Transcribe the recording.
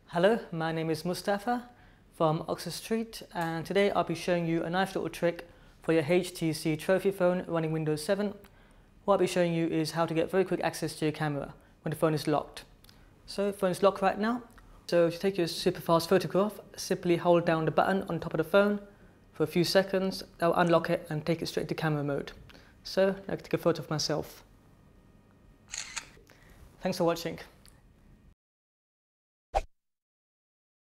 Hello, my name is Mustafa from Oxford Street, and today I'll be showing you a nice little trick for your HTC Trophy phone running Windows 7. What I'll be showing you is how to get very quick access to your camera when the phone is locked. So the phone is locked right now. So to take your super fast photograph, simply hold down the button on top of the phone for a few seconds. That will unlock it and take it straight to camera mode. So I can take a photo of myself. Thanks for watching.